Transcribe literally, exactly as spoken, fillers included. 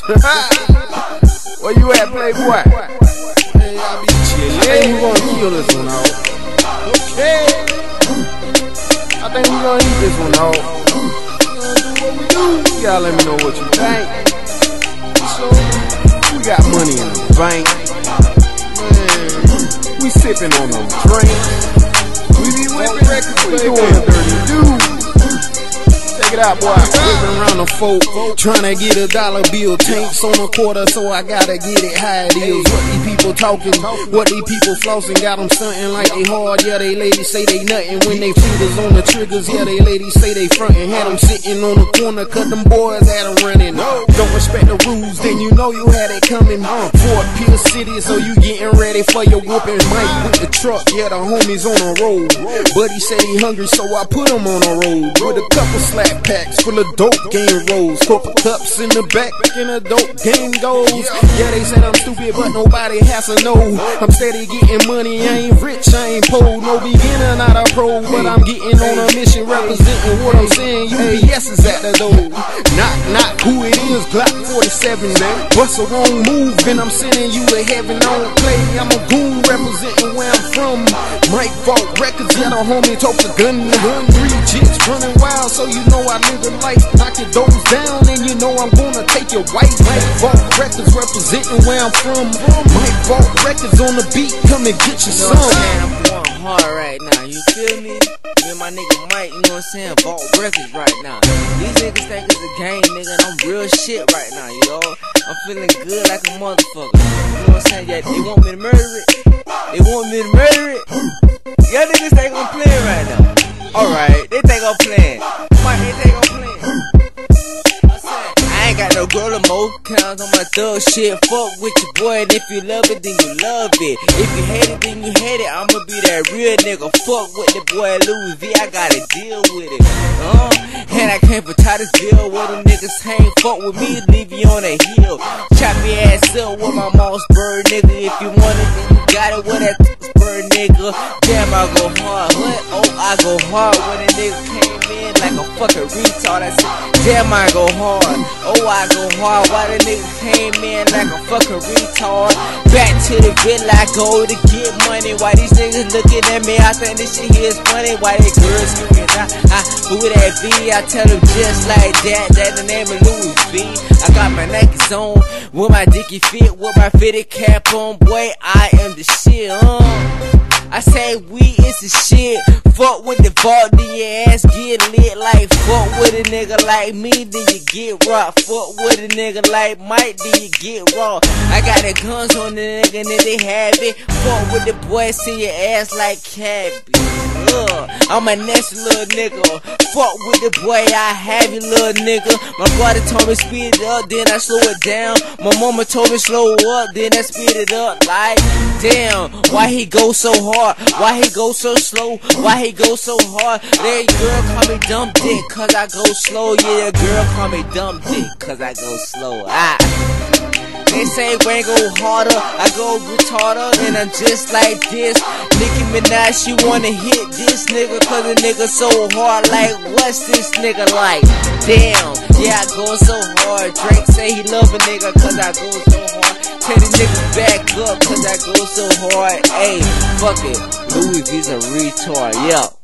Where you at, Playboy? Hey, I be chillin'. I think we gonna kill this one out. Okay. I think we gonna eat this one out. We gonna do what we do. You gotta let me know what you think. So, we got money in the bank. Man, we sippin' on them drinks. We be whippin' records, we doing a dirty dude. Check it out, boy. Whipping around the folk, trying to get a dollar bill. Tanks on a quarter, so I gotta get it how it is. What these people talking, what these people flossing, got them stunting like they hard. Yeah, they ladies say they nuttin' when they fingers on the triggers. Yeah, they ladies say they frontin'. Had them sitting on the corner, cut them boys had them running. Don't respect the rules, then you know you had it coming. Fort Pierce City, so you getting ready for your whooping. Mike with the truck, yeah, the homies on the road. Buddy said he hungry, so I put him on the road with a couple slaps. Packs full of dope game rolls, corporate cups in the back, and a dope game goes. Yeah, they said I'm stupid, but nobody has to know. I'm steady getting money, I ain't rich, I ain't poor. No beginner, not a pro, but I'm getting on a mission, representing what I'm saying. U B S is at the door. Knock, knock, who it is? Glock forty-seven, man. What's the wrong move? And I'm sending you to heaven. I don't play, I'm a goon, representing where I'm from. Mike Vault Records, yeah, the homie totes a gun. Three jits running wild, so you know I live a life. Knock your doors down, and you know I'm gonna take your wife. Mike Vault Records representing where I'm from. Mike Vault Records on the beat, come and get your son. I'm going hard right now, you feel me? Me and my nigga Mike, you know what I'm saying? Vault Records right now. These niggas think it's a game, nigga, and I'm real shit right now, you know? I'm feeling good like a motherfucker. You know what I'm saying? Yeah, they want me to murder it. They want me to murder it. Y'all niggas think I'm playing right now. Alright, they think I'm playing. Mike, they think I'm playing. I ain't got no girl or more counts on my thug shit. Fuck with your boy, and if you love it, then you love it. If you hate it, then you hate it. I'ma be that real nigga. Fuck with the boy Louis V, I gotta deal with it. Uh, and I came for Titusville where them niggas hang. Fuck with me, leave you on a hill. Chop your ass up with my Mossberg, nigga. If you want it, then you got it with that Spur, nigga. Damn, I go hard. What? Oh, I go hard when a nigga came in like a fucking retard. I said, damn, I go hard. Oh, I go hard. Why the nigga came in like a fucking retard? Back to the villa, I go to get money. Why these niggas looking at me? I think this shit here is funny. Why they girls screaming? I, I, who that be? I tell them just like that. That the name of Louis V. I got my Nikes on with my dicky fit, with my fitted cap on. Boy, I am the shit. Uh. I say we is the shit. Fuck with the vault, then your ass get lit. Like fuck with a nigga like me, then you get rocked. Fuck with a nigga like Mike, then you get raw. I got the guns on the nigga, and then they have it. Fuck with the boy, see your ass like cabbage. Ugh, I'm a nasty little nigga. Fuck with the boy, I have you, little nigga. My brother told me speed it up, then I slow it down. My mama told me slow up, then I speed it up. Like, damn, why he go so hard? Why he go so slow? Why he go so hard? That girl call me dumb dick, cause I go slow. Yeah, girl call me dumb dick, cause I go slow. Ah. They say when I go harder, I go retarder, and I'm just like this. Nicki Minaj, she wanna hit this nigga, cause the nigga so hard. Like, what's this nigga like? Damn, yeah, I go so hard. Drake say he love a nigga, cause I go so hard. Tell the nigga back up, cause I go so hard. Hey, fuck it, Louis V's a retard, yeah.